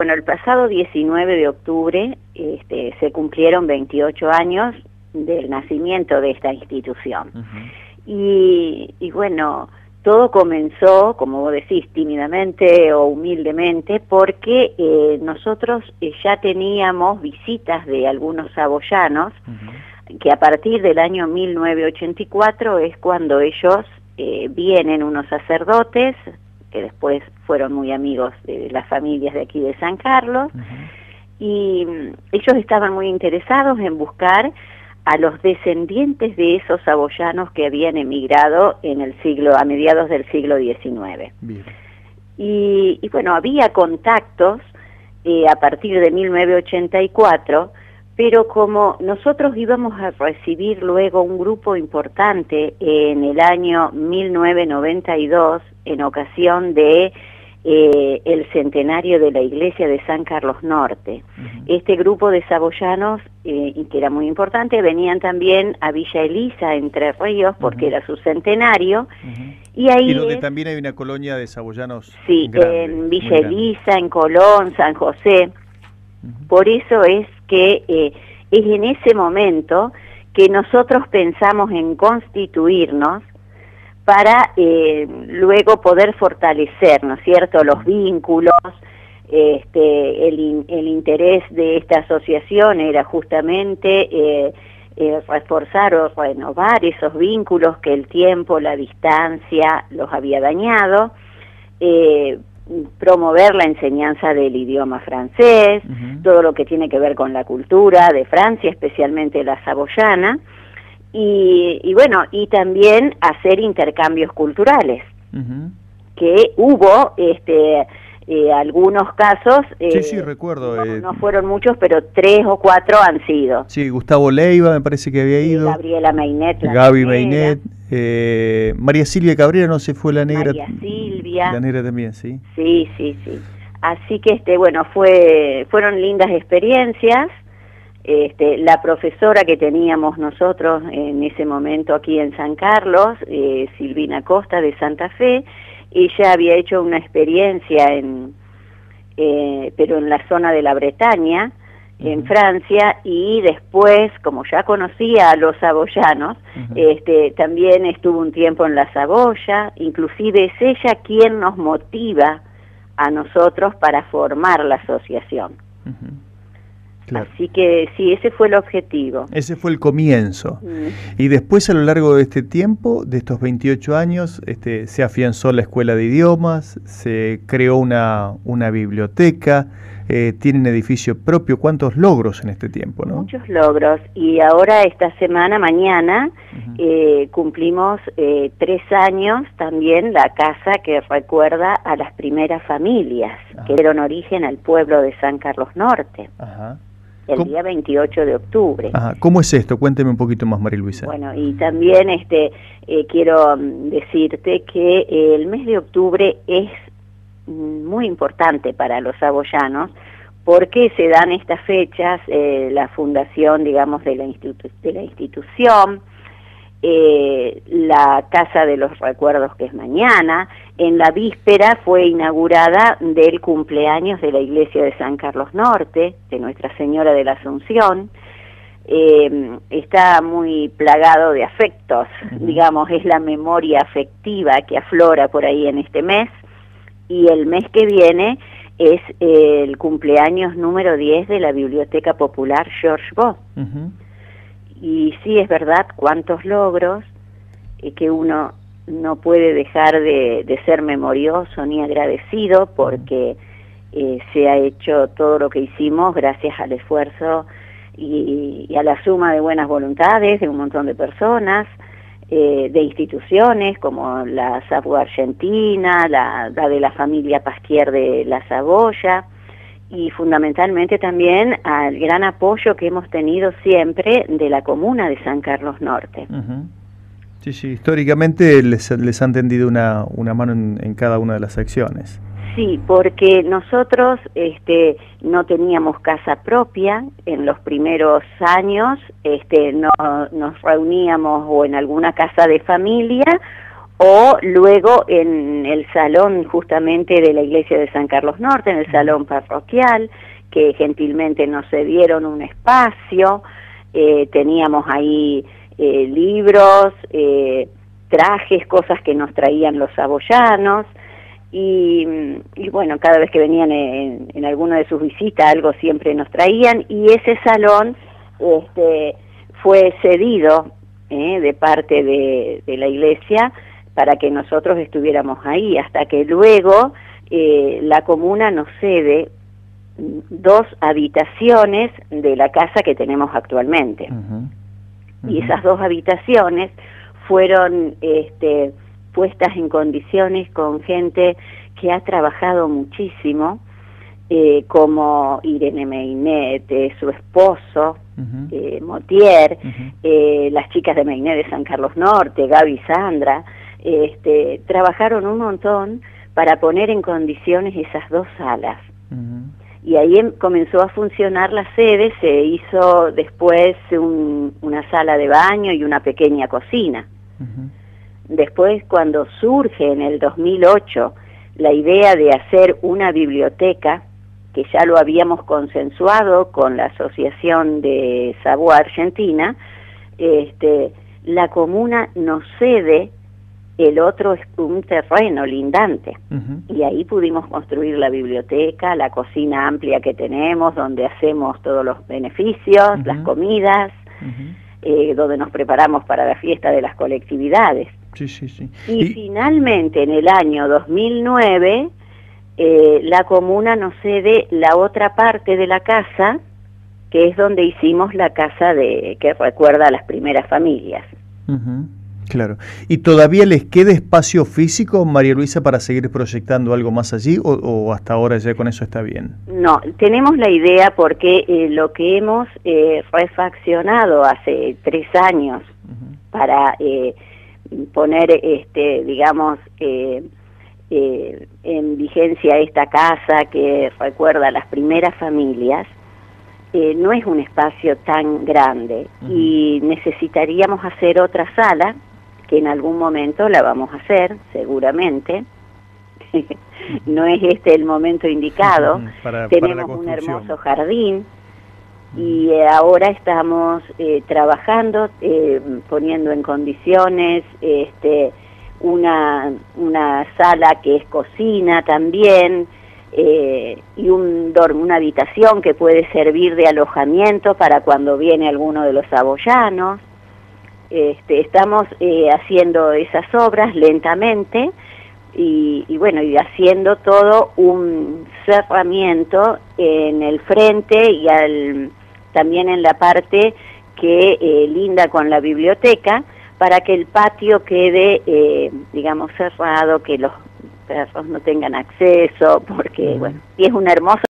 Bueno, el pasado 19 de octubre se cumplieron 28 años del nacimiento de esta institución. Y bueno, todo comenzó, como vos decís, tímidamente o humildemente, porque nosotros ya teníamos visitas de algunos saboyanos, que a partir del año 1984 es cuando ellos vienen, unos sacerdotes, que después fueron muy amigos de las familias de aquí de San Carlos, y ellos estaban muy interesados en buscar a los descendientes de esos saboyanos que habían emigrado a mediados del siglo XIX. Bien. Y bueno, había contactos a partir de 1984, pero como nosotros íbamos a recibir luego un grupo importante en el año 1992, en ocasión de el centenario de la iglesia de San Carlos Norte. Este grupo de saboyanos, que era muy importante, venían también a Villa Elisa, Entre Ríos, porque era su centenario. Y donde también hay una colonia de saboyanos. Sí, grande, en Villa Elisa, en Colón, San José. Por eso es que es en ese momento que nosotros pensamos en constituirnos para luego poder fortalecer, ¿no es cierto?, los vínculos. El interés de esta asociación era justamente reforzar o renovar esos vínculos que el tiempo, la distancia los había dañado, promover la enseñanza del idioma francés, todo lo que tiene que ver con la cultura de Francia, especialmente la saboyana, y bueno, y también hacer intercambios culturales, que hubo algunos casos, sí, recuerdo. No fueron muchos, pero 3 o 4 han sido. Sí, Gustavo Leiva me parece que había ido. Gabriela Meinet. Gaby Meinet. María Silvia Cabrera, no se fue la negra. María Silvia. La negra también, sí. Sí. Así que, bueno, fueron lindas experiencias. La profesora que teníamos nosotros en ese momento aquí en San Carlos, Silvina Costa de Santa Fe, ella había hecho una experiencia pero en la zona de la Bretaña, en Francia, y después, como ya conocía a los saboyanos, también estuvo un tiempo en la Saboya. Inclusive es ella quien nos motiva a nosotros para formar la asociación. Claro. Así que sí, ese fue el objetivo. Ese fue el comienzo. Y después, a lo largo de este tiempo, de estos 28 años, se afianzó la escuela de idiomas, se creó una biblioteca, tienen edificio propio. ¿Cuántos logros en este tiempo, no? Muchos logros. Y ahora, esta semana, mañana, cumplimos 3 años también la casa que recuerda a las primeras familias que dieron origen al pueblo de San Carlos Norte. El día 28 de octubre. ¿Cómo es esto? Cuénteme un poquito más, María Luisa. Bueno, y también quiero decirte que el mes de octubre es muy importante para los saboyanos, porque se dan estas fechas, la fundación, digamos, de la institución, la Casa de los Recuerdos, que es mañana. En la víspera fue inaugurada del cumpleaños de la iglesia de San Carlos Norte, de Nuestra Señora de la Asunción. Está muy plagado de afectos, digamos, es la memoria afectiva que aflora por ahí en este mes, y el mes que viene es el cumpleaños número 10 de la Biblioteca Popular George Bow. Y sí, es verdad, cuántos logros, que uno no puede dejar de ser memorioso ni agradecido, porque se ha hecho todo lo que hicimos gracias al esfuerzo y a la suma de buenas voluntades de un montón de personas, de instituciones como la SAPU Argentina, la de la familia Pasquier de la Saboya, y fundamentalmente también al gran apoyo que hemos tenido siempre de la comuna de San Carlos Norte. Sí, históricamente les han tendido una mano en cada una de las acciones. Sí, porque nosotros no teníamos casa propia en los primeros años, nos reuníamos o en alguna casa de familia o luego en el salón justamente de la iglesia de San Carlos Norte, en el salón parroquial, que gentilmente nos cedieron un espacio, teníamos ahí libros, trajes, cosas que nos traían los saboyanos, y bueno, cada vez que venían en alguna de sus visitas algo siempre nos traían, y ese salón fue cedido de parte de la iglesia para que nosotros estuviéramos ahí, hasta que luego la comuna nos cede 2 habitaciones de la casa que tenemos actualmente. Y esas 2 habitaciones fueron puestas en condiciones con gente que ha trabajado muchísimo, como Irene Meinet, su esposo, Motier, las chicas de Meinet de San Carlos Norte, Gaby y Sandra, trabajaron un montón para poner en condiciones esas 2 salas. Y ahí comenzó a funcionar la sede, se hizo después una sala de baño y una pequeña cocina. Después, cuando surge en el 2008 la idea de hacer una biblioteca, que ya lo habíamos consensuado con la Asociación de Sabua Argentina, la comuna nos cede el otro, un terreno lindante, y ahí pudimos construir la biblioteca, la cocina amplia que tenemos, donde hacemos todos los beneficios, las comidas, donde nos preparamos para la fiesta de las colectividades. Y finalmente, en el año 2009, la comuna nos cede la otra parte de la casa, que es donde hicimos la casa que recuerda a las primeras familias. Claro. ¿Y todavía les queda espacio físico, María Luisa, para seguir proyectando algo más allí, o hasta ahora ya con eso está bien? No, tenemos la idea porque lo que hemos refaccionado hace 3 años para poner, digamos, en vigencia esta casa que recuerda a las primeras familias, no es un espacio tan grande y necesitaríamos hacer otra sala, que en algún momento la vamos a hacer, seguramente. No es el momento indicado. Tenemos un hermoso jardín y ahora estamos trabajando, poniendo en condiciones una sala que es cocina también, y una habitación que puede servir de alojamiento para cuando viene alguno de los saboyanos. Estamos haciendo esas obras lentamente y bueno, y haciendo todo un cerramiento en el frente y también en la parte que linda con la biblioteca, para que el patio quede, digamos, cerrado, que los perros no tengan acceso, porque, bueno, y es un hermoso